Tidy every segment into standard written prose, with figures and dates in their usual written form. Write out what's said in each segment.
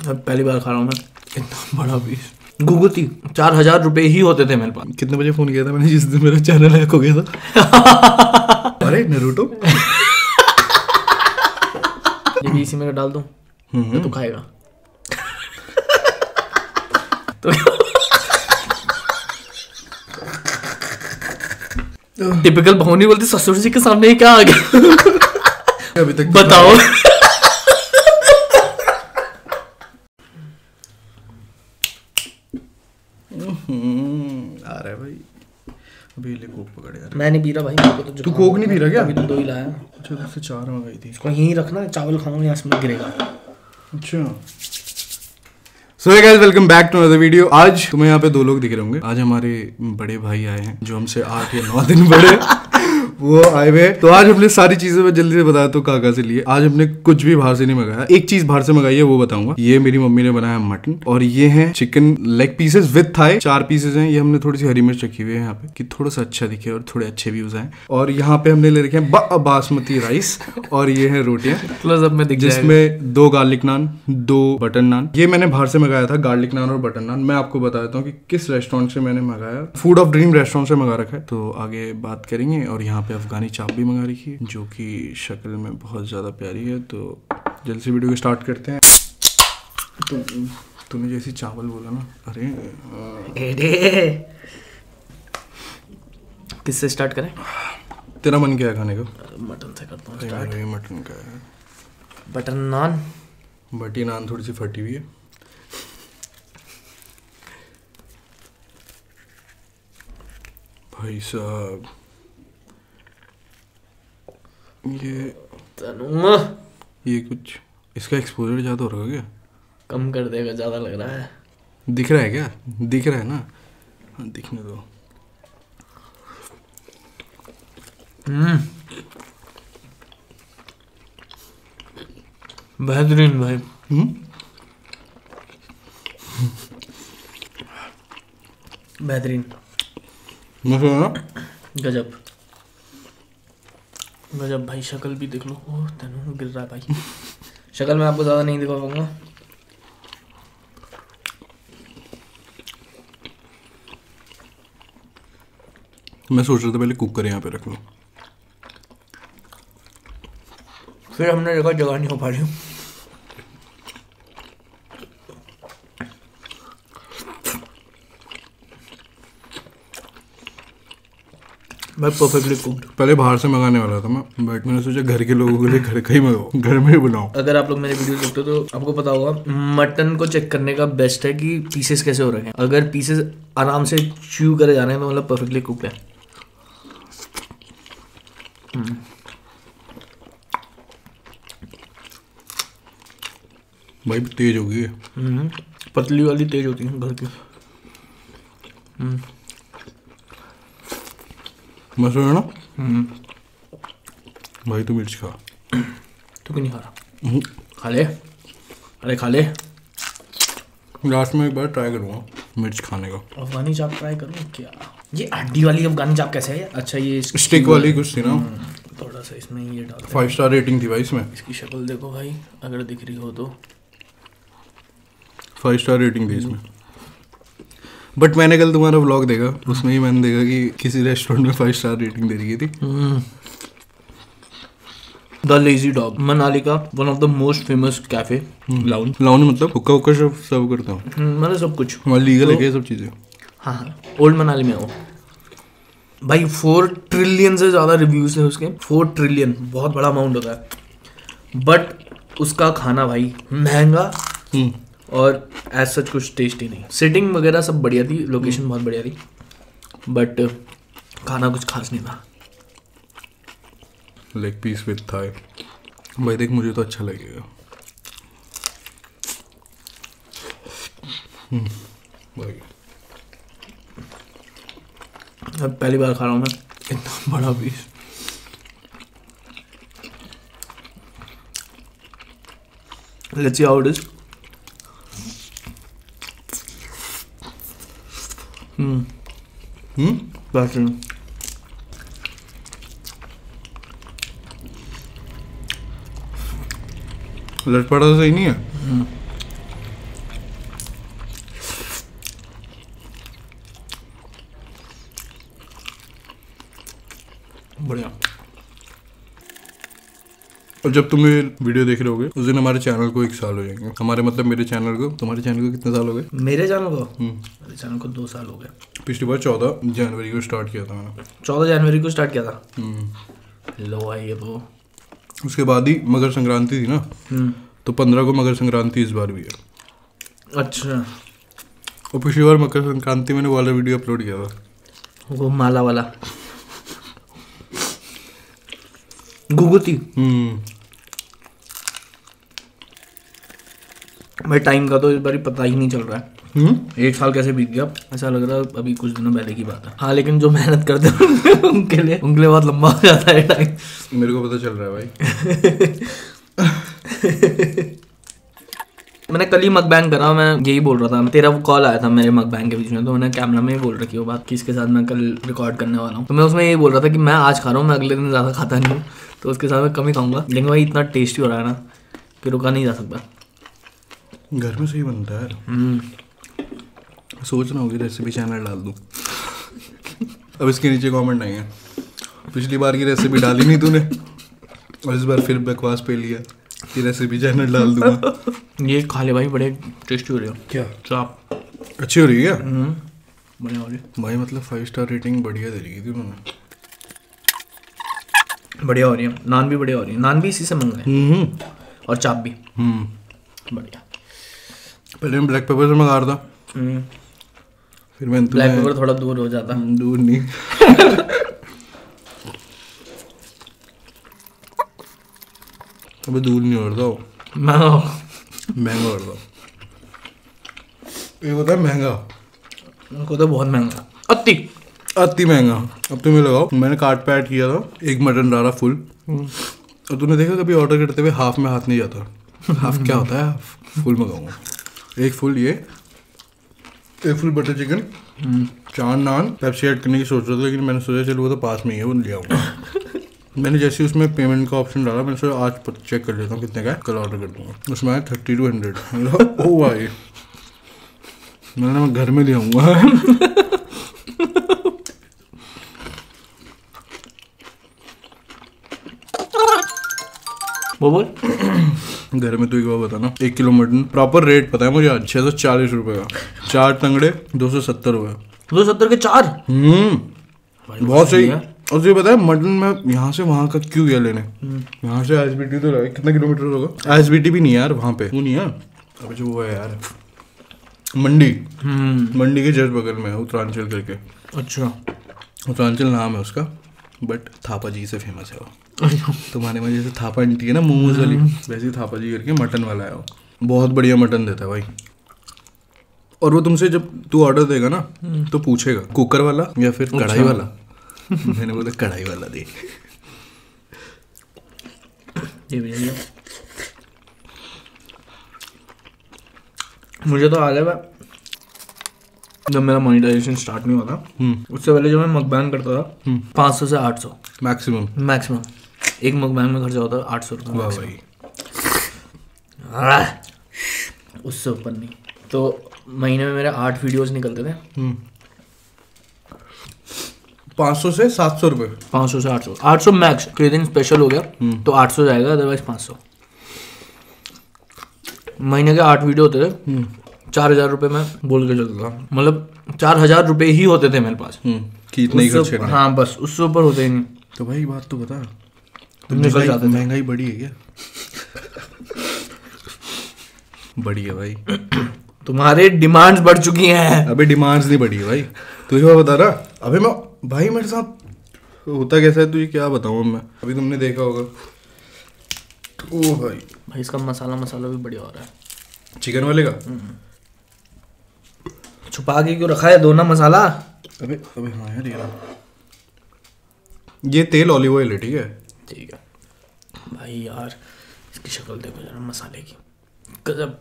पहली बार खा रहा हूँ मैं इतना बड़ा पीस। घुघुती 4000 रुपए ही होते थे मेरे पास। कितने बजे फोन किया था मैंने जिस दिन मेरा चैनल हैक हो गया था? अरे नरूटो ये भी इसी में डाल दूं तो खाएगा तो टिपिकल बहू नहीं बोलती ससुर जी के सामने ही क्या आ गया अभी तक बताओ। आ रहा है भाई। अभी ले कोक पकड़ यार। मैं नहीं पी रहा भाई, मेरे को तो तू कोक नहीं पी रहा क्या? अभी तो 2 ही लाया। अच्छा तो उससे 4 मंगाई थी। इसको यहीं रखना, चावल खाऊंगा यहाँ से गिरेगा। अच्छा so hey guys, welcome back to another video. आज तुम्हें यहाँ पे 2 लोग दिख रहे होंगे। आज हमारे बड़े भाई आए हैं जो हमसे 8 या 9 दिन बड़े वो आए हुए। तो आज हमने सारी चीजें मैं जल्दी से बताया तो कहाँ से लिए। आज हमने कुछ भी बाहर से नहीं मंगाया, एक चीज बाहर से मंगाई है वो बताऊंगा। ये मेरी मम्मी ने बनाया मटन और ये है chicken leg pieces with thigh. 4 pieces हैं। ये हमने थोड़ी सी हरी मिर्च रखी हुई है यहाँ पे कि थोड़ा सा अच्छा दिखे और थोड़े अच्छे व्यूज आए। और यहाँ पे हमने ले रखे हैं बासमती राइस और ये है रोटियां जिसमें 2 गार्लिक नान 2 बटर नान। ये मैंने बाहर से मंगाया था, गार्लिक नान और बटर नान। मैं आपको बता देता हूँ कि किस रेस्टोरेंट से मैंने मंगाया। फूड ऑफ ड्रीम रेस्टोरेंट से मंगा रखा है, तो आगे बात करेंगे। और यहाँ पे अफगानी चाप भी मंगा रखी है जो कि शक्ल में बहुत ज्यादा प्यारी है। तो जल्दी से वीडियो को स्टार्ट करते हैं। तूने जैसी चावल बोला ना, अरे किससे स्टार्ट करें? तेरा मन क्या है खाने को? मटन से करता हूँ स्टार्ट। मटन का है, बटर नान। बटी नान थोड़ी सी फटी हुई है। भाई साहब ये कुछ इसका एक्सपोजर ज्यादा हो रहा है क्या? कम कर देगा, ज्यादा लग रहा है। दिख रहा है क्या? दिख रहा है ना? हाँ दिखने दो। बेहतरीन भाई। बेहतरीन। गजब गजब भाई। शक्ल भी देख लो। ओह तनु गिर रहा है भाई। शक्ल मैं आपको ज्यादा नहीं दिखा पाऊंगा। मैं सोच रहा था पहले कुकर यहाँ पे रख लूं, फिर हमने जगह नहीं हो पा रही। मैं परफेक्टली कुक्ड। पहले बाहर से मंगाने वाला था मैं, बट मैंने सोचा घर के लोगों के लिए घर का ही मंगाओ, घर में ही बनाओ। अगर आप लोग मेरे वीडियो देखते हो तो आपको पता होगा मटन को चेक करने का बेस्ट है कि पीसेस कैसे हो रहे हैं। अगर पीसेस आराम से च्यू करे जा रहे हैं तो मतलब परफेक्टली कुक्ड है। भाई तेज हो गई है। पतली वाली तेज होती है घर की। मैं सोच रहा ना भाई तू मिर्च खा। तू क्यों नहीं खा रहा? खा ले। अरे खा ले। लास्ट में एक बार ट्राई करूँगा मिर्च खाने का। अफगानी चाप ट्राई करूँ क्या? ये हड्डी वाली अफगानी चाप कैसे है? अच्छा ये स्टिक वाली कुछ थी ना। थोड़ा सा इसमें ये डाल। 5 स्टार रेटिंग थी भाई इसमें। इसकी शक्ल देखो भाई, अगर दिख रही हो तो। 5 स्टार रेटिंग थी इसमें। बट मैंने कल तुम्हारा व्लॉग देखा, उसमें ही मैंने देखा कि किसी रेस्टोरेंट में 5 स्टार रेटिंग दे रही थी। द लेजी डॉग, मनाली का one of the most famous cafe. Lounge मतलब हुक्का हुक्का सर्व करता हूँ, मतलब सब कुछ हमारी लीगल है क्या सब चीज़ें? हाँ ओल्ड मनाली में हो भाई। 4 ट्रिलियन से ज़्यादा रिव्यूज है उसके। 4 ट्रिलियन बहुत बड़ा अमाउंट होता है। बट उसका खाना भाई महंगा और एज सच कुछ टेस्टी नहीं। सिटिंग वगैरह सब बढ़िया थी, लोकेशन बहुत बढ़िया थी, बट खाना कुछ खास नहीं था। लेग पीस विद थाई भाई देख, मुझे तो अच्छा लगेगा भाई। अब पहली बार खा रहा हूँ मैं इतना बड़ा piece. Let's see how it is. बेहतरीन। लटपटा तो सही नहीं है। और जब तुम ये वीडियो देख रहे होगे उस दिन हमारे चैनल को 1 साल हो जाएंगे। हमारे मतलब मेरे चैनल को। तुम्हारे चैनल को कितने साल हो गए? मेरे चैनल को मेरे चैनल को 2 साल हो गए। पिछली बार 14 जनवरी को स्टार्ट किया था मैंने। 14 जनवरी को स्टार्ट किया था। लो भाई ये तो उसके बाद ही मकर संक्रांति थी ना, तो 15 को मकर संक्रांति इस बार भी है। अच्छा। और पिछली बार मकर संक्रांति मैंने वाला वीडियो अपलोड किया था, वो माला वाला घुघुती। भाई टाइम का तो इस बार पता ही नहीं चल रहा है। 1 साल कैसे बीत गया ऐसा लग रहा है अभी कुछ दिनों पहले की बात है। हाँ लेकिन जो मेहनत करते हैं उनके लिए बहुत लंबा हो जाता है टाइम। मेरे को पता चल रहा है भाई। मैंने कल ही मकबैंग करा, मैं यही बोल रहा था। तेरा कॉल आया था मेरे मकबैंग के बीच में, तो मैंने कैमरा में ही बोल रखी वो बात किसके साथ मैं कल रिकॉर्ड करने वाला हूँ। तो मैं उसमें यही बोल रहा था कि मैं आज खा रहा हूँ, मैं अगले दिन ज़्यादा खाता नहीं हूँ, तो उसके साथ मैं कम ही खाऊंगा। लेकिन भाई इतना टेस्टी हो रहा है ना कि रुका नहीं जा सकता। घर में सही बनता है। सोच रहा हूँ कि रेसिपी चैनल डाल दूँ। अब इसके नीचे कमेंट आएंगे पिछली बार की रेसिपी डाली नहीं तूने, और इस बार फिर बकवास पे लिया कि रेसिपी चैनल डाल दूंगा। ये खा ले भाई, बड़े टेस्टी हो रहे हो। क्या चाप अच्छी हो रही है क्या? बढ़िया हो रही है भाई, मतलब 5 स्टार रेटिंग बढ़िया दे रही थी उन्होंने। बढ़िया हो रही है। नान भी बढ़िया हो रही है। नान भी इसी से मंगाए और चाप भी बढ़िया। पहले मैं ब्लैक पेपर से मंगा रहा था, फिर मैं ब्लैक पेपर थोड़ा दूर हो जाता। दूर नहीं अबे दूर नहीं हो रहा, महंगा हो रहा। ये होता है महंगा, उनको तो बहुत महंगा, अति महंगा। अब तुम्हें लगाओ, मैंने कार्ट पे ऐड किया था, एक मटन डाला फुल, और तूने देखा कभी ऑर्डर करते हुए हाफ में हाथ नहीं जाता। हाफ क्या होता है? फुल मंगाऊंगा। एक फुल ये, एक full butter chicken, 4 naan, Pepsi add करने की सोच रहा था, लेकिन मैंने सोचा चलो वो तो पास में ही है, वो ले आऊँगा। मैंने जैसे उसमें पेमेंट का ऑप्शन डाला, मैंने सोचा आज चेक कर लेता हूँ कितने का है, कल ऑर्डर कर दूँगा। उसमें आया 3200। ओ भाई, मैं घर में ले आऊँगा। वो बोल। घर में तो एक बार बताना, 1 किलो मटन प्रॉपर रेट पता है मुझे आज, 640 रुपये का। 4 टंगड़े 270 रुपये। 270 के 4? बहुत सही। और तुझे पता है मटन में यहाँ से वहाँ का क्यों गया लेने? यहाँ से एसबीटी तो कितना किलोमीटर होगा? एसबीटी भी नहीं यार, वहाँ पे वो नहीं है। अब जो वो है यार मंडी, मंडी के जस्ट बगल में है, उत्तरांचल करके। अच्छा, उत्तरांचल नाम है उसका, बट थापा जी से फेमस है वो। तुम्हारे में जैसे थापा आंटी है ना मोमोज वाली, वैसे ही थापा जी करके मटन वाला है वो। बहुत बढ़िया मटन देता है भाई। और वो तुमसे जब तू ऑर्डर देगा ना तो पूछेगा कुकर वाला या फिर कढ़ाई वाला। मैंने बोला कढ़ाई वाला दे। ये भी है। मुझे तो आ गया जब मेरा मोनेटाइजेशन स्टार्ट नहीं हुआ था, उससे पहले जब मैं मकबैन करता था 500 से 800 मैक्सिमम। एक मकबैन में खर्चा होता है 800 रुपये। वाह भाई, उससे ऊपर नहीं। तो महीने में मेरे 8 वीडियोस निकलते थे। 500 से 700 रुपये। 500 से 800, 800 मैक्स। कोई दिन स्पेशल हो गया तो 800 जाएगा, अदरवाइज 500। महीने के 8 वीडियो होते थे, 4000 रुपये में बोल के चलता था। मतलब 4000 रुपये ही होते थे मेरे पास कि इतने ही खर्चे करने। हाँ बस, उससे ऊपर होते ही नहीं। तो भाई बात तो बता, निकल जाते थे। महंगाई बढ़ी है क्या? बढ़ी है भाई। तुम्हारे डिमांड्स बढ़ चुकी हैं। अबे डिमांड्स नहीं बढ़ी है भाई, तुझे बता रहा। अबे मैं भाई मेरे साथ होता कैसा है तुझे क्या बताऊँ मैं। अभी तुमने देखा होगा। ओ भाई इसका मसाला भी बढ़िया हो रहा है। चिकन वाले का छुपा के क्यों रखा है दोनों मसाला? अबे हाँ यार, ये तेल ऑलिव ऑयल है, ठीक है। ठीक है भाई यार, इसकी शक्ल देखो जरा मसाले की, गजब।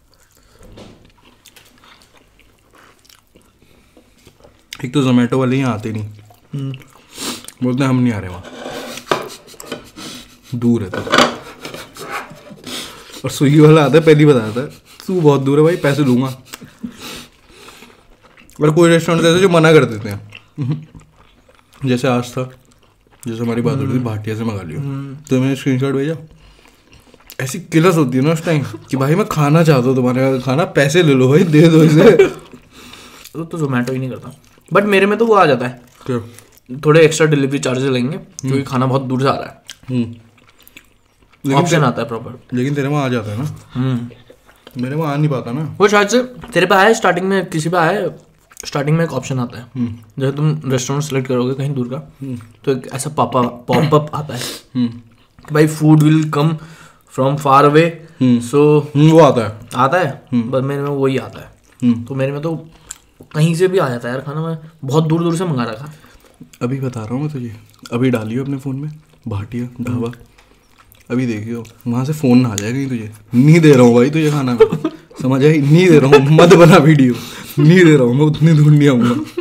एक तो जोमेटो वाले यहाँ आते नहीं, बोलते हैं हम नहीं आ रहे वहाँ, दूर है तो। और स्विगी वाला आता है, पहली बताया था तू बहुत दूर है भाई, पैसे दूंगा। और कोई रेस्टोरेंट ऐसे जो मना कर देते हैं, जैसे आज था, जैसे हमारी बात हो रही थी भाटिया से मंगा लियो, तो मैंने स्क्रीनशॉट भेजा, ऐसी किलस होती है ना उस टाइम कि भाई मैं खाना चाहता हूँ तुम्हारे खाना, पैसे ले लो भाई, दे दो इसे। तो जोमेटो ही नहीं करता, बट मेरे में तो वो आ जाता है, क्या? थोड़े एक्स्ट्रा डिलीवरी चार्जेस लेंगे क्योंकि खाना बहुत दूर से आ रहा है, ऑप्शन आता है प्रॉपर। लेकिन तेरे में आ जाता है ना, मेरे में आ नहीं पाता ना। वो शायद से तेरे पे आया स्टार्टिंग में, किसी पे आया स्टार्टिंग में एक ऑप्शन आता है, जब तुम रेस्टोरेंट सेलेक्ट करोगे कहीं दूर का, तो एक ऐसा पॉपअप आता है, भाई food will come from far away, so वो आता है, बस मेरे में वही आता है। तो मेरे में तो कहीं से भी आ जाता है यार खाना, मैं बहुत दूर दूर से मंगा रखा। अभी बता रहा हूँ मैं तुझे, अभी डालियो अपने फ़ोन में भाटिया ढाबा, अभी देखियो वहाँ से फ़ोन ना आ जाए कहीं तुझे। नहीं दे रहा हूँ भाई तुझे खाना, समझ आई, नहीं दे रहा हूँ, मत बना वीडियो, नहीं दे रहा हूँ मैं, उतनी दूर नहीं आऊँगा।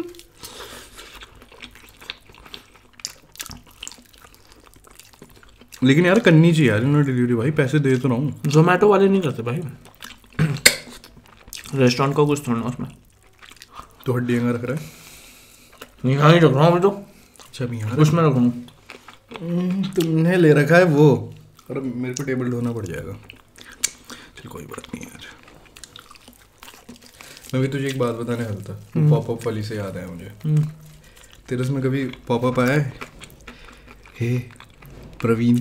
लेकिन यार करनी चाहिए यार इन्होंने डिलीवरी, भाई पैसे दे तो रहा हूँ। जोमेटो वाले नहीं करते भाई, रेस्टोरेंट का कुछ थोड़ा उसमें तो हड्डियाँ रख रहा है, यहाँ ही रख रहा हूँ अभी तो। अच्छा यहाँ उसमें रख रहा हूँ। तुमने ले रखा है वो, और मेरे को टेबल ढोना पड़ जाएगा। चल कोई बात नहीं यार। मैं भी तुझे एक बात बताने वाला था, पॉपअप वाली से याद आया मुझे। तेरे उसमें कभी पॉपअप आया है, हे प्रवीण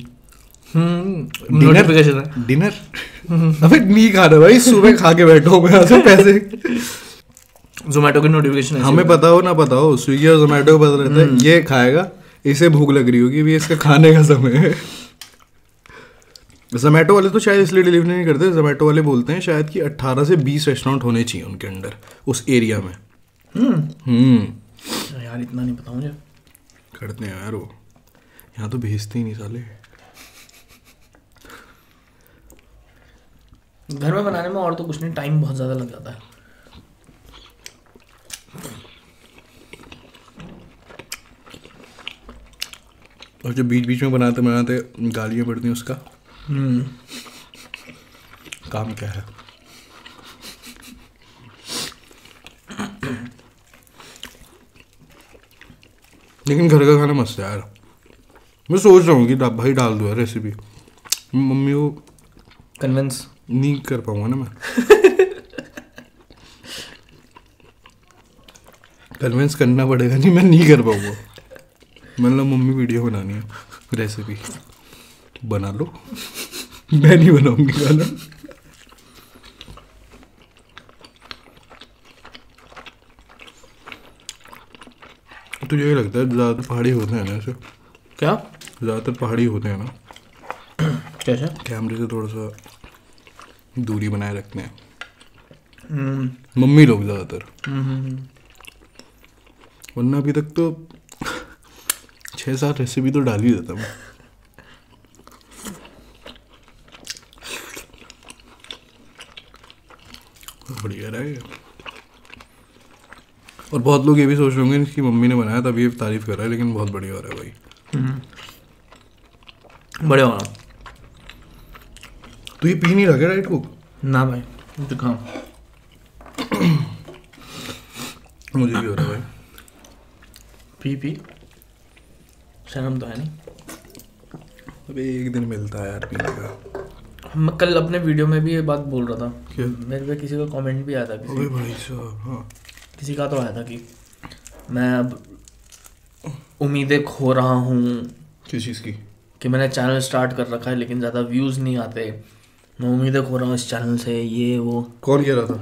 डिनर? अबे नहीं खाना भाई, सुबह खा के बैठो मैं यहाँ से पैसे। जोमेटो की नोटिफिकेशन हमें पता हो ना पता हो, स्विगी और जोमेटो को पता रहता है ये खाएगा, इसे भूख लग रही होगी, भी इसका खाने का समय है। जोमेटो वाले तो शायद इसलिए डिलीवरी नहीं करते, जोमेटो वाले बोलते हैं शायद कि 18 से 20 रेस्टोरेंट होने चाहिए उनके अंडर उस एरिया में। यार इतना नहीं पता मुझे। करते हैं यार वो, यहाँ तो भेजते ही नहीं साले। घर में बनाने में और तो कुछ नहीं, टाइम बहुत ज़्यादा लग जाता है। और जो बीच बीच में बनाते बनाते गालियाँ पड़ती हैं उसका काम क्या है। लेकिन घर का खाना मस्त है यार। मैं सोच रहा हूँ कि भाई डाल दो यार रेसिपी, मम्मी को कन्विंस नहीं कर पाऊंगा ना मैं। कन्विंस करना पड़ेगा, नहीं मैं नहीं कर पाऊंगा। मतलब मम्मी वीडियो बनानी है, रेसिपी बना लो, मैं नहीं बनाऊंगी खाना। तुझे ये लगता है ज़्यादातर पहाड़ी होते हैं ना ऐसे? क्या ज़्यादातर पहाड़ी होते हैं ना? कैसे? कैमरे से थोड़ा सा दूरी बनाए रखते हैं मम्मी लोग ज़्यादातर, वरना अभी तक तो 6-7 रेसिपी तो डाल ही देता मैं। बढ़िया रहेगा। और बहुत लोग ये भी सोच रहे होंगे इसकी मम्मी ने बनाया तभी ये तारीफ कर रहा है, लेकिन बहुत बढ़िया हो रहा है भाई। बढ़िया हो रहा। तो ये पी नहीं रहा क्या डाइट कोक? ना भाई तो खाओ। मुझे भी हो रहा है भाई। पी शर्म तो है नहीं। अबे एक दिन मिलता है यार पीने का। मैं कल अपने वीडियो में भी ये बात बोल रहा था। क्या? मेरे पे किसी का कमेंट भी आया था, अबे भाई साहब, हाँ किसी का तो आया था कि मैं अब उम्मीदें खो रहा हूँ। किस चीज़ की? कि मैंने चैनल स्टार्ट कर रखा है लेकिन ज़्यादा व्यूज़ नहीं आते, मैं उम्मीदें खो रहा हूँ इस चैनल से, ये वो। कौन कह रहा था?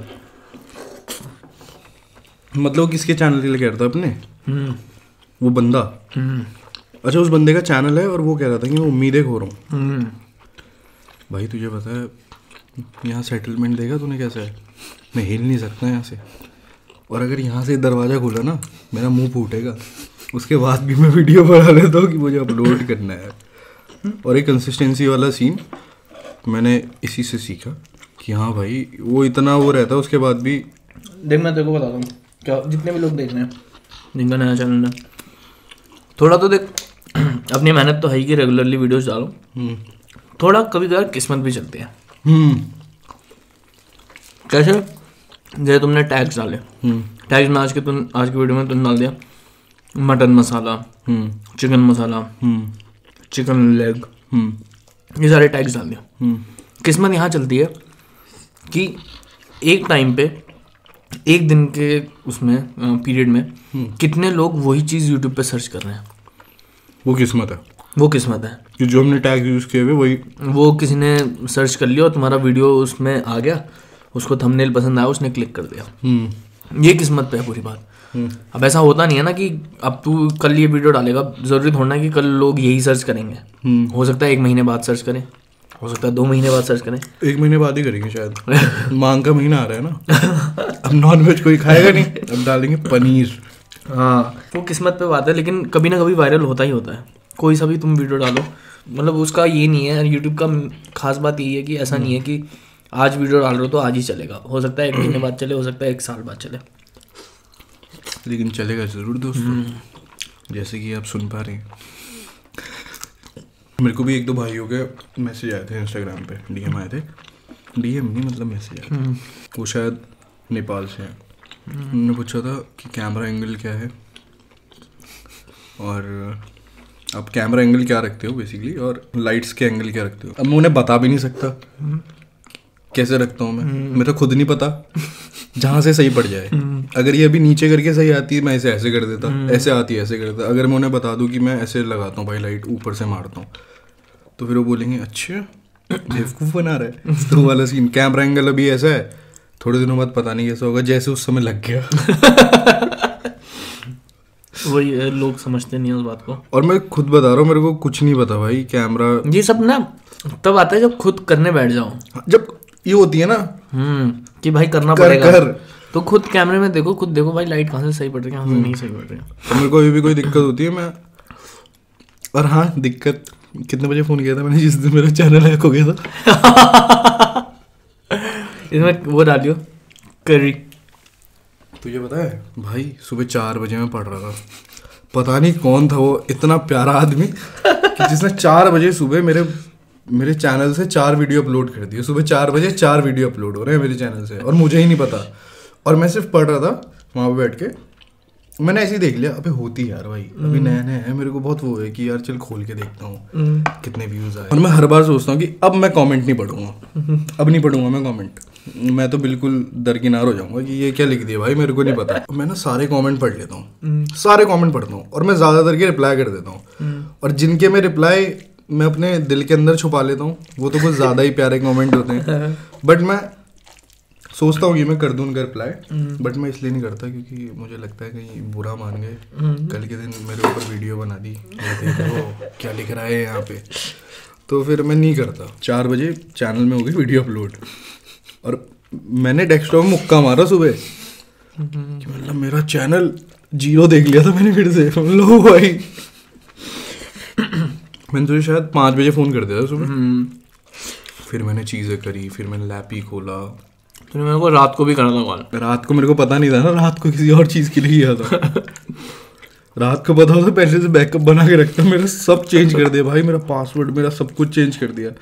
मतलब किसके चैनल के लिए कह रहा था? अपने वो बंदा? अच्छा उस बंदे का चैनल है और वो कह रहा था कि मैं उम्मीदें खो रहा हूँ। भाई तुझे पता है यहाँ सेटलमेंट देगा तूने कैसा है? मैं हिल नहीं सकता यहाँ से, और अगर यहाँ से दरवाज़ा खुला ना मेरा मुंह फूटेगा। उसके बाद भी मैं वीडियो बना लेता हूँ कि मुझे अपलोड करना है। और एक कंसिस्टेंसी वाला सीन मैंने इसी से सीखा कि हाँ भाई वो इतना वो रहता है उसके बाद भी। देख मैं तेरे को बताता हूँ, क्या जितने भी लोग देख रहे हैं जिनका नया चैनल है, थोड़ा तो देख अपनी मेहनत तो है ही कि रेगुलरली वीडियोस डालो, थोड़ा कभी कभार किस्मत भी चलती है। कैसे? जैसे तुमने टैग्स डाले, टैग्स में आज की वीडियो में तुमने डाल दिया mutton masala, chicken masala, chicken leg, ये सारे टैग्स डाल दिया। किस्मत यहाँ चलती है कि एक टाइम पे, एक दिन के उसमें पीरियड में कितने लोग वही चीज़ यूट्यूब पे सर्च कर रहे हैं। वो किस्मत है, वो किस्मत है कि जो हमने टैग यूज़ किए हुए वही, वो किसी ने सर्च कर लिया और तुम्हारा वीडियो उसमें आ गया, उसको थंबनेल पसंद आया, उसने क्लिक कर दिया। ये किस्मत पे है पूरी बात। अब ऐसा होता नहीं है ना कि अब तू कल ये वीडियो डालेगा, जरूरी थोड़ा ना कि कल लोग यही सर्च करेंगे। हो सकता है 1 महीने बाद सर्च करें, हो सकता है 2 महीने बाद सर्च करें। 1 महीने बाद ही करेंगे शायद। मांग का महीना आ रहा है ना, अब नॉनवेज कोई खाएगा नहीं, अब डालेंगे पनीर। हाँ, वो किस्मत पे बात है, लेकिन कभी ना कभी वायरल होता ही होता है। कोई सा भी तुम वीडियो डालो, मतलब उसका ये नहीं है, यूट्यूब का खास बात यही है कि ऐसा नहीं है कि आज वीडियो डाल रहे हो तो आज ही चलेगा। हो सकता है 1 महीने बाद चले, हो सकता है 1 साल बाद चले, लेकिन चलेगा जरूर दोस्तों। जैसे कि आप सुन पा रहे हैं, मेरे को भी 1-2 भाइयों के मैसेज आए थे इंस्टाग्राम पे, डीएम आए थे। डीएम नहीं, मतलब मैसेज आए थे। वो शायद नेपाल से हैं। उन्होंने पूछा था कि कैमरा एंगल क्या है, और आप कैमरा एंगल क्या रखते हो बेसिकली, और लाइट्स के एंगल क्या रखते हो। अब मैं उन्हें बता भी नहीं सकता कैसे रखता हूँ मैं तो खुद नहीं पता। जहाँ से सही पड़ जाए, अगर ये अभी नीचे करके सही आती है मैं इसे ऐसे कर देता, ऐसे आती है ऐसे कर देता। अगर मैं उन्हें बता दूं कि मैं ऐसे लगाता हूँ भाई, लाइट ऊपर से मारता हूँ, तो फिर वो बोलेंगे अच्छा बेवकूफ़ बना रहा है। तो वाला सीन, कैमरा एंगल अभी ऐसा है, थोड़े दिनों बाद पता नहीं कैसा होगा, जैसे उस समय लग गया। वही लोग समझते नहीं है उस बात को। और मैं खुद बता रहा हूँ, मेरे को कुछ नहीं पता भाई कैमरा। ये सब ना तब आता है जब खुद करने बैठ जाओ, जब ये होती है ना कि भाई करना पड़ेगा, कर। तो खुद कैमरे में देखो, खुद देखो भाई लाइट कहाँ से सही पड़ रही है, कहाँ से नहीं सही पड़ रही है। तो मेरे को अभी भी कोई दिक्कत होती है मैं, और हाँ दिक्कत कितने बजे फ़ोन किया था मैंने, जिस दिन मेरा चैनल हैक हो गया था। इसमें वो डालियो करी। तुझे पता है भाई, सुबह 4 बजे मैं पढ़ रहा था, पता नहीं कौन था वो इतना प्यारा आदमी कि जिसने 4 बजे सुबह मेरे चैनल से 4 वीडियो अपलोड कर दिए। सुबह 4 बजे 4 वीडियो अपलोड हो रहे हैं मेरे चैनल से, और मुझे ही नहीं पता। और मैं सिर्फ पढ़ रहा था वहाँ पे बैठ के, मैंने ऐसे ही देख लिया, अबे होती यार भाई, अभी नया नया है, मेरे को बहुत वो है कि यार चल खोल के देखता हूँ कितने व्यूज़ आए। और मैं हर बार सोचता हूँ कि अब मैं कमेंट नहीं पढ़ूंगा, अब नहीं पढ़ूंगा मैं कमेंट, मैं तो बिल्कुल दरकिनार हो जाऊंगा कि ये क्या लिख दिया भाई, मेरे को नहीं पता। मैं ना सारे कमेंट पढ़ लेता हूँ, सारे कमेंट पढ़ता हूँ, और मैं ज़्यादातर के रिप्लाई कर देता हूँ। और जिनके मैं रिप्लाई मैं अपने दिल के अंदर छुपा लेता हूँ, वो तो कुछ ज़्यादा ही प्यारे कमेंट होते हैं। बट मैं सोचता हूँ कि मैं कर दूँ उनका रिप्लाई, बट मैं इसलिए नहीं करता क्योंकि मुझे लगता है कहीं बुरा मान गए, कल के दिन मेरे ऊपर वीडियो बना दी, देखो क्या लिख रहा है यहाँ पे, तो फिर मैं नहीं करता। 4 बजे चैनल में हो गई वीडियो अपलोड, और मैंने डेस्कटॉप में मुक्का मारा सुबह कि मतलब मेरा चैनल 0 देख लिया था मैंने फिर से। लो भाई, मैंने तुझे शायद 5 बजे फ़ोन कर दिया था सुबह। फिर मैंने चीज़ें करी, फिर मैंने लैप ही खोला। तूने मेरे को रात को भी करा था कॉल। रात को मेरे को पता नहीं था ना, रात को किसी और चीज़ के लिए किया था। रात को पता होता पहले से बैकअप बना के रखता, मेरा सब चेंज कर दिया भाई, मेरा पासवर्ड, मेरा सब कुछ चेंज कर दिया।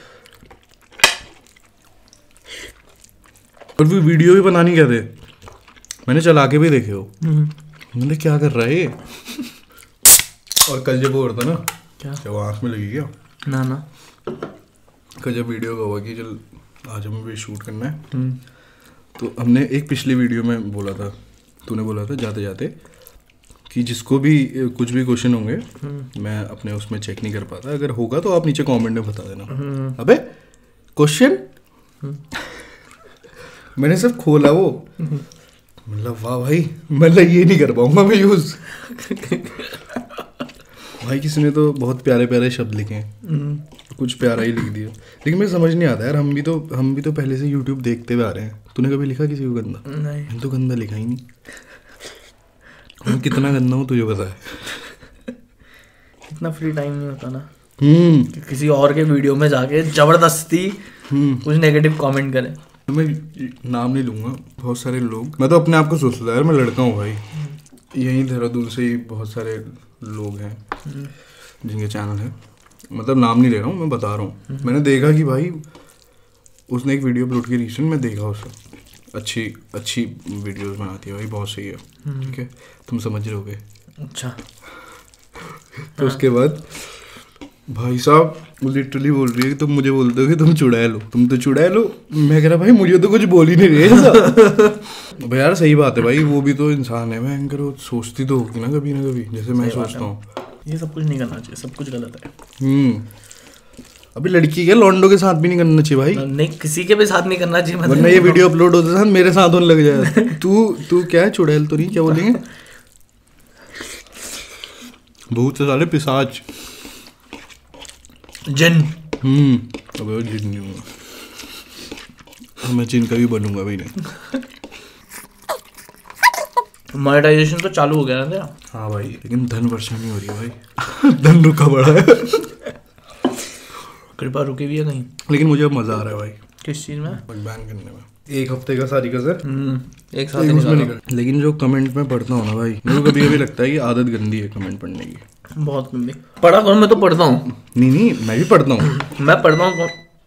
और फिर वीडियो भी बनानी क्या थे, मैंने चला के भी देखे हो, मैंने क्या कर रहा है ये। और कल जब वो हो रहा था ना, क्या आँख में लगी क्या? ना कल जब वीडियो का हुआ कि चल आज हमें भी शूट करना है, तो हमने एक पिछली वीडियो में बोला था, तूने बोला था जाते जाते कि जिसको भी कुछ भी क्वेश्चन होंगे मैं अपने उसमें चेक नहीं कर पाता, अगर होगा तो आप नीचे कमेंट में बता देना। अबे क्वेश्चन मैंने सिर्फ खोला वो, मतलब वाह भाई, मतलब ये नहीं कर पाऊंगा मैं यूज़। भाई किसी ने तो बहुत प्यारे प्यारे शब्द लिखे हैं, कुछ प्यारा ही लिख दिया, लेकिन मुझे समझ नहीं आता यार, हम भी तो पहले से यूट्यूब देखते हुए आ रहे हैं। तूने कभी लिखा किसी को गंदा? नहीं, मैंने तो गंदा लिखा ही नहीं। मैं कितना गंदा हूँ तुझे पता है? इतना फ्री टाइम नहीं होता ना कि किसी और के वीडियो में जाके जबरदस्ती कुछ नेगेटिव कमेंट करें। मैं नाम नहीं लूँगा, बहुत सारे लोग, मैं तो अपने आप को सोचता है यार मैं लड़का हूँ भाई, यहीं देहरादून से ही बहुत सारे लोग हैं जिनके चैनल है, मतलब नाम नहीं ले रहा हूँ, मैं बता रहा हूँ। मैंने देखा कि भाई उसने एक वीडियो अपलोड की रिसेंट, मैं देखा उसे, अच्छी वीडियोस बनाती है भाई, बहुत सही है, ठीक है, तुम समझ रहे होगे। अच्छा। तो उसके बाद भाई साहब लिटरली बोल रही है कि तुम मुझे बोलते हो कि तुम चुड़ैल हो, तुम तो चुड़ैल हो। मैं कह रहा भाई मुझे तो कुछ बोल ही नहीं रही है। भाई यार सही बात है भाई, वो भी तो इंसान है। मैं एंकर वो सोचती तो होगी ना कभी जैसे मैं सोचता हूँ। ये सब कुछ नहीं करना चाहिए, सब कुछ गलत है। अभी लड़की के लॉन्डो के साथ भी नहीं करना चाहिए भाई। नहीं, किसी के भी साथ नहीं करना चाहिए। वरना ये वीडियो अपलोड होते साथ मेरे साथ होने लग जाए। तू क्या है, चुड़ैल तो नहीं, क्या बोलेंगे? बहुत से साले पिशाच, जिन। अबे वो जिन नहीं हूँ मैं, जिन का भी बनूंगा भाई नहीं। मोनेटाइजेशन तो चालू हो गया ना तेरा? हाँ भाई, लेकिन धन वर्षा नहीं हो रही है भाई। धन रुका पड़ा है। कृपा रुकी भी है कहीं। लेकिन मुझे अब मजा आ रहा है भाई। किस चीज में? बैन करने में। एक हफ्ते का सारी कसर एक साथ ही निकाला। लेकिन जो कमेंट में पढ़ता हूँ ना भाई, मेरे को कभी कभी लगता है कि आदत गंदी है कमेंट पढ़ने की। बहुत गंदी। पढ़ा करो, मैं तो पढ़ता हूँ। नहीं मैं भी पढ़ता हूँ। मैं पढ़ता हूँ।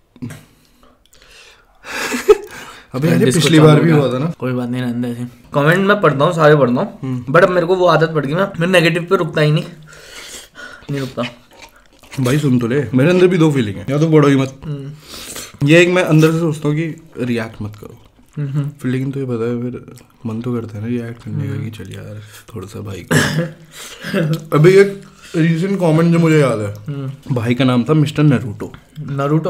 अबे यार पिछली बार भी हुआ था ना। कोई बात नहीं, रहने दे। कमेंट मैं पढ़ता हूँ, सारे पढ़ता हूँ, बट अब मेरे को वो आदत पड़ गई, मैं नेगेटिव पे रुकता ही नहीं रुकता। भाई सुन तो ले, मेरे अंदर भी दो फीलिंग है, या तो पढ़ो ही मत। ये एक मैं अंदर से सोचता हूँ कि रिएक्ट मत करो, फिर लेकिन तो ये पता है फिर मन तो करता है ना रिएक्ट करने का कि चल यार थोड़ा सा भाई का। अभी एक रीसेंट कमेंट जो मुझे याद है, भाई का नाम था मिस्टर नरूटो। नारुतो।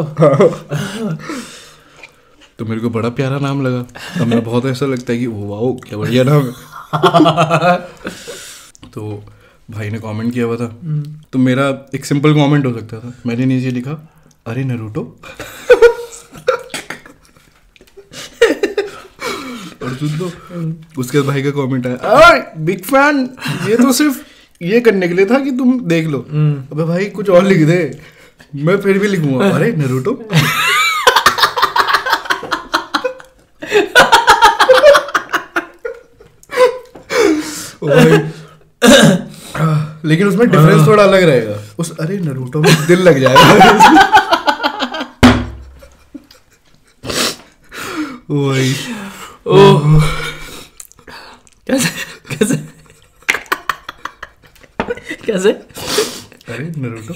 तो मेरे को बड़ा प्यारा नाम लगा, तो मेरा बहुत ऐसा लगता है कि वाओ क्या बढ़िया नाम है। तो भाई ने कमेंट किया हुआ था, तो मेरा एक सिंपल कमेंट हो सकता था, मैंने नीचे लिखा अरे नरूटो। और सुन तो उसके बाद भाई का कमेंट आया, बिग फैन, ये तो सिर्फ ये करने के लिए था कि तुम देख लो। अबे भाई कुछ और लिख दे, मैं फिर भी लिखूंगा अरे नरूटो। लेकिन उसमें डिफरेंस थोड़ा अलग रहेगा, उस अरे नरूटो में दिल लग जाएगा। वही ओह कैसे कैसे कैसे अरे नरूटो।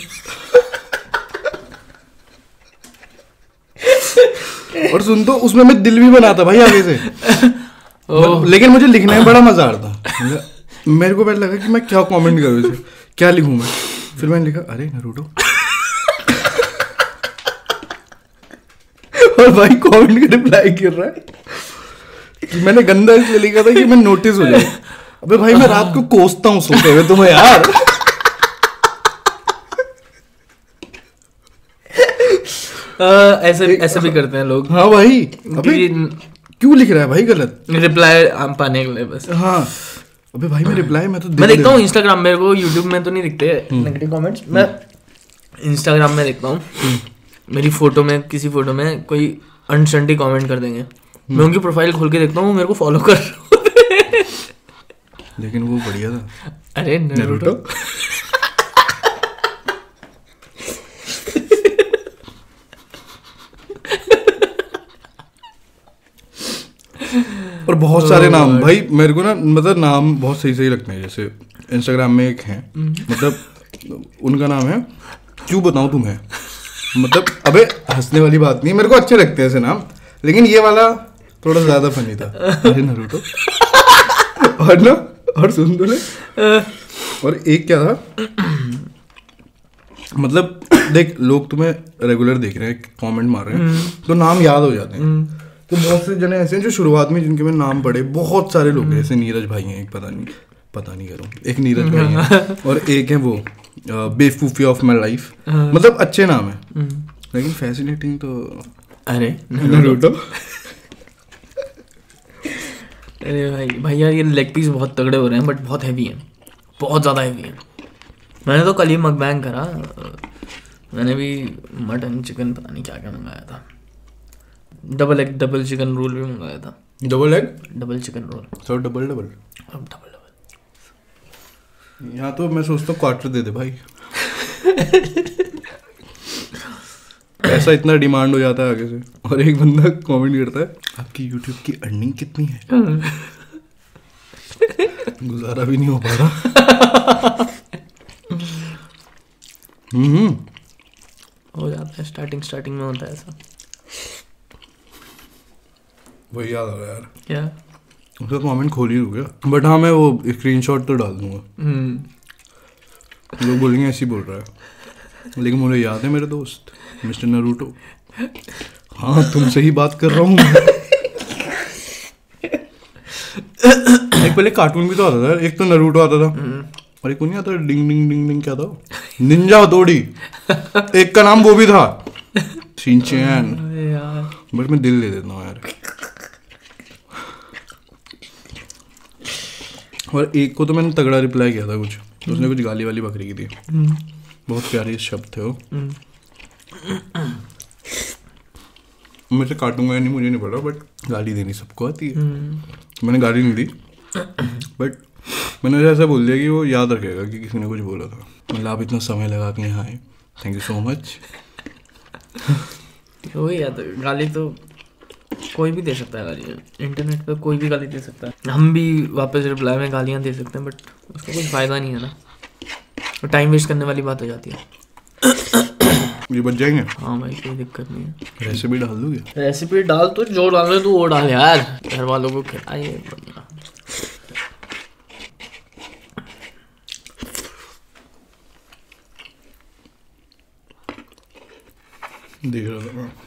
और सुन तो उसमें मैं दिल भी बनाता भाई आगे से। लेकिन मुझे लिखने में बड़ा मजा आता था। मेरे को पहले लगा कि मैं क्या कमेंट करूँ इसे, क्या लिखूं मैं, फिर मैंने लिखा अरे नरूटो। और भाई कमेंट का रिप्लाई कर रहा है कि मैंने गंदा इसलिए लिखा था कि मैं नोटिस हो जाए। अबे भाई मैं रात को कोसता हूँ सोते हुए तुम्हें यार। ऐसे भी करते हैं लोग। हाँ भाई, अबे क्यों लिख रहा है भाई गलत रिप्लाई पाने के लिए बस। हाँ अबे भाई मैं रिप्लाई मैं देखता हूँ इंस्टाग्राम, मेरे को यूट्यूब में तो नहीं दिखते नेगेटिव कमेंट्स, मैं इंस्टाग्राम में देखता हूँ। मेरी फोटो में, किसी फोटो में कोई अनसंटी कमेंट कर देंगे, मैं उनकी प्रोफाइल खोल के देखता हूँ, मेरे को फॉलो कर। लेकिन वो बढ़िया था, अरे नरूटो। और बहुत सारे नाम भाई मेरे को ना, मतलब नाम बहुत सही सही लगते हैं। जैसे इंस्टाग्राम में एक है, मतलब उनका नाम है क्यों बताऊं तुम्हें। मतलब अबे हंसने वाली बात नहीं, मेरे को अच्छे लगते हैं ऐसे नाम, लेकिन ये वाला थोड़ा ज्यादा फनी था, अरे नरूटो। और ना, और सुन तो ले, और एक क्या था, मतलब देख लोग तुम्हें रेगुलर देख रहे हैं, कमेंट मार रहे हैं, तो नाम याद हो जाते हैं। तो बहुत से जने ऐसे हैं जो शुरुआत में जिनके मैं नाम पढ़े, बहुत सारे लोग हैं, ऐसे नीरज भाई हैं, एक पता नहीं करूँ, एक नीरज भाई हैं, और एक है वो बेवकूफी ऑफ माई लाइफ। मतलब अच्छे नाम है, लेकिन फैसिनेटिंग तो अरे नरूटो। अरे भाई भैया ये लेग पीस बहुत तगड़े हो रहे हैं, बट बहुत हैवी हैं, बहुत ज़्यादा हैवी हैं। मैंने तो कल ही मकबैंग करा, मैंने भी मटन चिकन पता नहीं क्या क्या मंगाया था, double egg double chicken roll भी मंगाया था। Double egg double chicken roll, सब डबल डबल अब डबल डबल। यहाँ तो मैं सोचता हूँ क्वार्टर दे दे भाई। ऐसा इतना डिमांड हो जाता है आगे से, और एक बंदा कमेंट करता है आपकी यूट्यूब की अर्निंग कितनी है। गुजारा भी नहीं हो पा रहा। स्टार्टिंग में होता है ऐसा। वही याद आ रहा यार, क्या? उसका कमेंट खोल ही हो गया, बट हाँ मैं वो स्क्रीनशॉट तो डाल दूंगा। लोग बोलेंगे ऐसे ही बोल रहा है, लेकिन मुझे याद है मेरे दोस्त मिस्टर नरूटो। हाँ तुमसे ही बात कर रहा हूँ। एक पहले कार्टून भी तो आता था, एक तो नरूटो आता था और एक नहीं आता डिंग डिंग डिंग डिंग, क्या था निंजा हथौड़ी, एक का नाम वो भी था शिनचैन। बट मैं दिल दे देता हूँ यार। और एक को तो मैंने तगड़ा रिप्लाई किया था कुछ, तो उसने कुछ गाली वाली बकरी की थी, बहुत प्यारे शब्द थे वो। मैं से काटूंगा या नहीं मुझे नहीं पता, बट गाली देनी सबको आती है। मैंने गाली नहीं दी, बट मैंने ऐसा बोल दिया कि वो याद रखेगा कि किसी ने कुछ बोला था। मतलब आप इतना समय लगा के यहाँ आए, थैंक यू सो मच। वही याद, गाली तो कोई भी दे सकता है, गाली इंटरनेट पे कोई भी गाली दे सकता है। हम भी वापस रिप्लाई में गालियाँ दे सकते हैं, बट उसका कुछ फ़ायदा नहीं है ना, तो टाइम वेस्ट करने वाली बात हो जाती है। ये बच जाएंगे? हाँ भाई कोई दिक्कत नहीं है। रेसिपी डाल दोगे? रेसिपी डाल, तो जो डाल तू वो डाल यार, घर वालों को खिलाइए बढ़िया। देख रहा था मैं।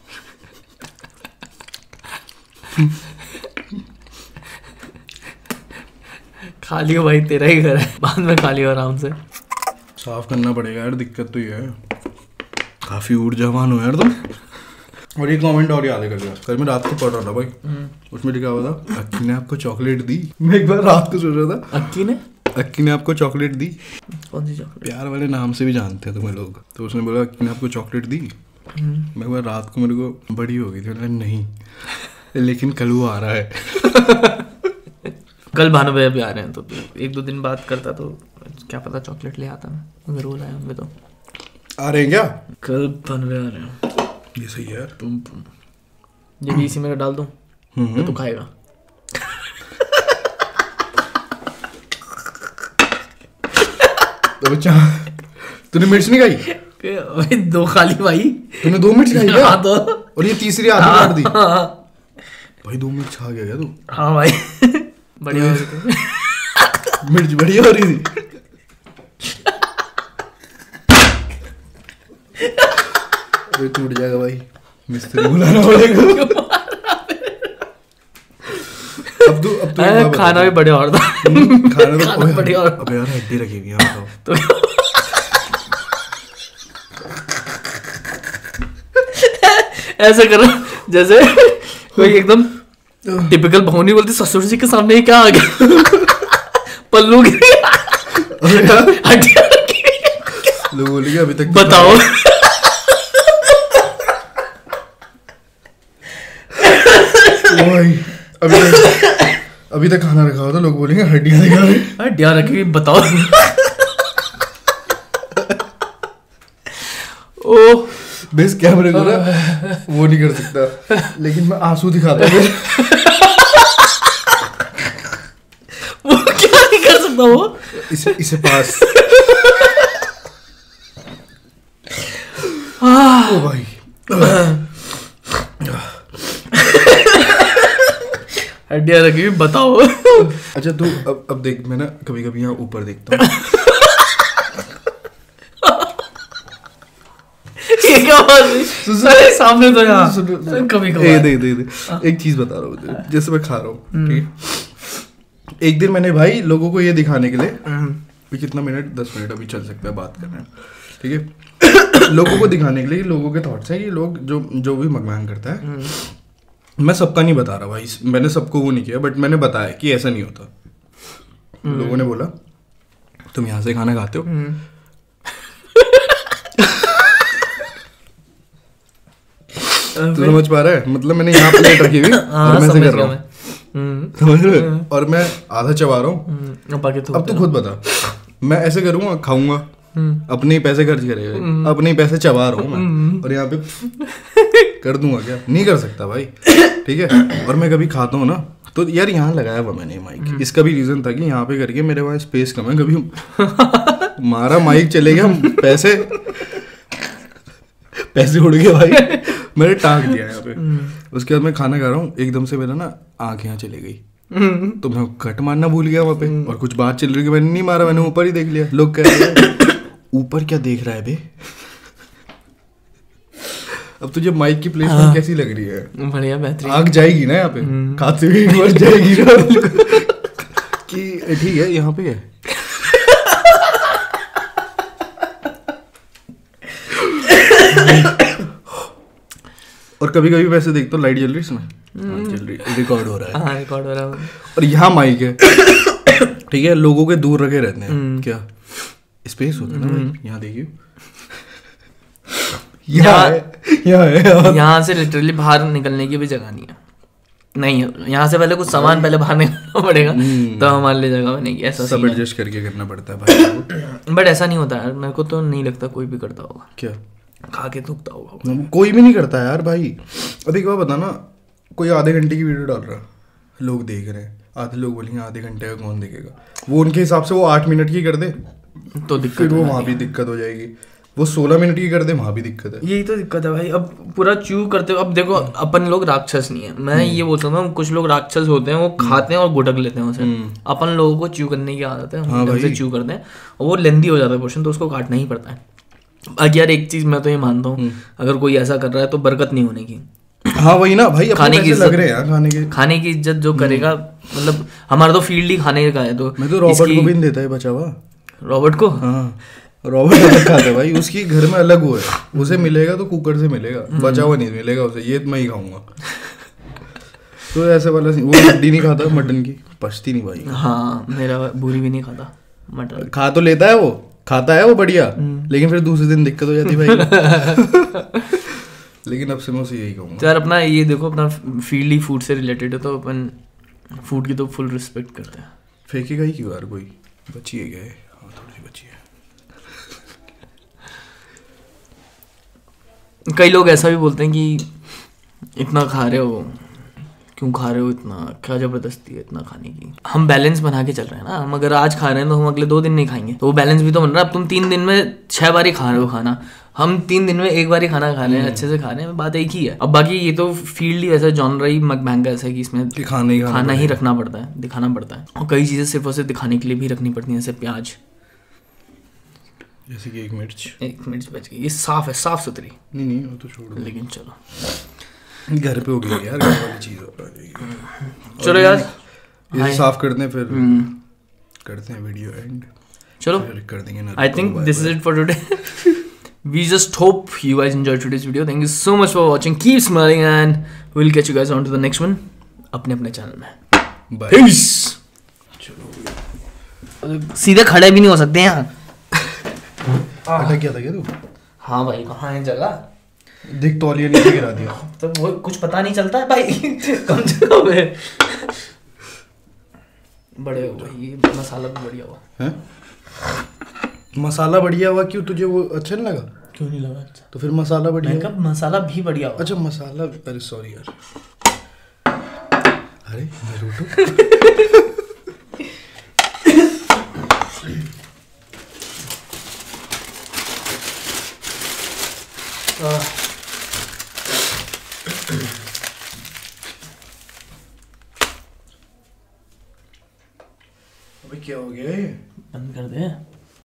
खा लियो भाई, तेरा ही घर है, बाद में खा लियो आराम से। साफ करना पड़ेगा यार, दिक्कत तो ये है। काफी ऊर्जावान हो यार तुम। और ये कमेंट और याद कर लिया, कल मैं रात को पढ़ रहा था भाई, उसमें लिखा हुआ था अक्की ने आपको चॉकलेट दी। मैं एक बार रात को सोच रहा था अक्की ने आपको चॉकलेट दी। कौन सी चॉकलेट? प्यार वाले नाम से भी जानते हैं तुम्हें लोग। तो उसने बोला अक्की ने आपको चॉकलेट दी। मैं एक बार रात को मेरे को बड़ी हो गई थी, नहीं लेकिन कल वो आ रहा है। कल भानु भैया भी आ रहे हैं, तो एक दो दिन बाद करता तो क्या पता चॉकलेट ले आता मैं, अगर वो लाए होंगे तो। आ रहे हैं क्या? कल भानु भैया आ रहे हैं। ये सही है यार। तुम ये भी इसी में डाल दूं तो तू खाएगा। तो बच्चा तूने मिर्च नहीं खाई? भाई 2 खाली भाई। तूने 2 मिर्च खाई क्या? हाँ तो। और ये तीसरी आधी काट दी। भाई 2 मिर्च खा गया क्या तू? हाँ भाई बढ़िया हो रही थी। मिर्च बढ़िया हो रही थी। अरे टूट जाएगा भाई, मिस्त्री बुलाना पड़ेगा। अब तो खाना भी बढ़िया और था। खाना तो बढ़िया और। अबे यार हड्डी रखी हुई है तो ऐसे करो जैसे कोई एकदम टिपिकल भौनी बोलती ससुर जी के सामने क्या आ गया। पल्लू की लोग बोलेंगे अभी तक बताओ। भाई अभी तक खाना रखा हो तो लोग बोलेंगे हड्डियां दिखा रहे। हड्डियां रखी बताओ। ओ बेस कैमरे को ना वो नहीं कर सकता, लेकिन मैं आंसू दिखाता हूँ। वो क्या नहीं कर सकता वो? इसे पास। ओ भाई हड्डियां रखी बताओ। अच्छा तू अब देख, मैं ना कभी कभी यहाँ ऊपर देखता हूँ। ये क्या बात है? सामने तो यहाँ कभी दे एक चीज बता रहा हूँ, जैसे मैं खा रहा हूँ ठीक है, एक दिन मैंने भाई लोगों को ये दिखाने के लिए कितना मिनट 10 मिनट अभी चल सकता है बात करना, ठीक है। लोगों को दिखाने के लिए लोगों के थॉट्स है कि लोग जो भी मकमान करता है, मैं सबका नहीं बता रहा भाई, मैंने सबको वो नहीं किया, बट मैंने बताया कि ऐसा नहीं होता। लोगों ने बोला तुम यहाँ से खाना खाते हो, तो समझ पा रहा है, मतलब मैंने यहाँ प्लेट रखी हुई और मैं ऐसे कर रहा हूँ, समझ रहे, और मैं आधा चबा रहा हूँ। अब तू खुद बता, मैं ऐसे करूँगा, खाऊंगा, अपने ही पैसे खर्च करेगा, अपने ही पैसे चबा रहा हूँ मैं, और यहाँ पे कर दूंगा क्या? नहीं कर सकता भाई, ठीक है। और मैं कभी खाता हूँ ना तो यार यहाँ लगाया हुआ मैंने माइक, इसका भी रीजन था कि यहाँ पे करके मेरे वहाँ स्पेस कम है, कभी मारा माइक चले गया, पैसे उड़ गए भाई। मैंने टांग दिया यहाँ पे। उसके बाद मैं खाना खा रहा हूँ, एकदम से मेरा ना आँख यहाँ चली गई, तो मैं कट मारना भूल गया वहाँ पे। और कुछ बात चल रही है, मैंने नहीं मारा, मैंने ऊपर ही देख लिया। लोग कह रहे हैं ऊपर क्या देख रहा है बे। अब तुझे माइक की प्लेसमेंट कैसी लग रही है? बढ़िया, बेहतरीन। आग जाएगी ना यहाँ पे, खाते हुए एक बार जाएगी ना कि ठीक है यहाँ पे है। और कभी कभी वैसे देखता हूँ लाइट जल रही है इसमें, चल रही, रिकॉर्ड हो रहा है। हाँ, रिकॉर्ड हो रहा है। और यहाँ माइक है, ठीक है, लोगों के दूर रखे रहते हैं, क्या स्पेस होता है ना भाई। यहाँ देखिए, यहाँ से लिटरली बाहर निकलने की भी जगह नहीं है। यहाँ से पहले कुछ सामान पहले बाहर निकलना पड़ेगा, तो हमारे लिए जगह बनेगी। ऐसा सब एडजस्ट करके करना पड़ता है भाई। बट ऐसा नहीं होता यार, मेरे को तो नहीं लगता कोई भी करता होगा। क्या खा के थूकता होगा? कोई भी नहीं करता यार भाई। अभी क्या बता ना, कोई आधे घंटे की वीडियो डाल रहा है, लोग देख रहे हैं, आधे लोग बोलेंगे आधे घंटे का कौन देखेगा। वो उनके हिसाब से वो 8 मिनट की कर दे तो दिक्कत, फिर वो वहाँ भी दिक्कत हो जाएगी। वो 16 मिनट की कर दे, वहाँ भी दिक्कत है। यही तो दिक्कत है भाई। अब पूरा च्यू करते हो। अब देखो, अपन लोग राक्षस नहीं है, मैं ये बोलता हूँ। कुछ लोग राक्षस होते हैं, वो खाते हैं और गुटक लेते हैं उसे। अपन लोगों को च्यू करने की आदत है, हम ढंग से च्यू करते हैं, और वो लेंदी हो जाता है पोर्शन, तो उसको काटना ही पड़ता है। बाकी यार एक चीज मैं तो ये मानता हूँ, अगर कोई ऐसा कर रहा है तो बरकत नहीं होने की। हाँ वही ना भाई, खाने की लग रहे हैं खाने की इज्जत जो करेगा, मतलब हमारा तो फील्ड ही खाने का है। तो मैं तो रॉबर्ट को भी नहीं देता है बचा हुआ। रॉबर्ट को? हाँ, रॉबर्ट अलग खाता है भाई, उसकी घर में अलग वो है। उसे मिलेगा तो कुकर से मिलेगा, बचा हुआ नहीं मिलेगा उसे, ये मैं ही खाऊंगा। तो ऐसे वाला वो हड्डी नहीं खाता मटन की, पछती नहीं भाई। हाँ, मेरा बूरी भी नहीं खाता मटन। खा तो लेता है, वो खाता है वो बढ़िया, लेकिन फिर दूसरे दिन दिक्कत हो जाती भाई। लेकिन अब से मैं उसे यही कहूँगा। यार अपना ये देखो, अपना फील्ड ही फूड से रिलेटेड है, तो अपन फूड की तो फुल रिस्पेक्ट करते हैं। फेंकेगा ही क्यों यार, कोई बची है क्या? हाँ थोड़ी सी बची है। कई लोग ऐसा भी बोलते हैं कि इतना खा रहे हो, क्यों खा रहे हो इतना, क्या जबरदस्ती है इतना खाने की। हम बैलेंस बना के चल रहे हैं ना। हम अगर आज खा रहे हैं तो हम अगले 2 दिन नहीं खाएंगे, तो वो बैलेंस भी तो बन रहा है। अब तुम 3 दिन में 6 बार ही खा रहे हो खाना, हम 3 दिन में 1 बार ही खाना खा रहे हैं, अच्छे से खा रहे हैं, बात एक ही है। अब बाकी ये तो फील्ड ही वैसा, जॉनर ही मकबैंग ऐसा है कि इसमें खाना ही रखना पड़ता है, दिखाना पड़ता है। और कई चीज़ें सिर्फ और सिर्फ दिखाने के लिए भी रखनी पड़ती हैं, जैसे प्याज, जैसे कि एक मिर्च बच गई। ये साफ है, साफ सुथरी। नहीं वो तो छोड़ दो, लेकिन चलो घर पे हो गई यार, घर वाली चीज हो गई। चलो यार, ये साफ करते हैं, फिर करते हैं वीडियो एंड। चलो, कर देंगे। I think this is it for today. We just hope you guys enjoyed today's video. Thank you so much for watching. Keep smiling and we'll catch you guys on to the next one. अपने channel में। Peace. चलो, सीधे खड़े भी नहीं हो सकते यहाँ। अटक गया था क्या तू? हाँ भाई, कहाँ है जगह? देख तौलिया नीचे गिरा दिया। तो वो कुछ पता नहीं चलता है भाई। कम जगह में बड़े हो भाई, ये मसाला भी बढ़िया हुआ है। मसाला बढ़िया हुआ क्यों? तुझे वो अच्छा नहीं लगा? क्यों नहीं लगा अच्छा? तो फिर मसाला बढ़िया। कब मसाला भी बढ़िया हुआ। अच्छा मसाला, अरे सॉरी यार, अरे नरूटो। अबे क्या हो गया? बंद कर दे।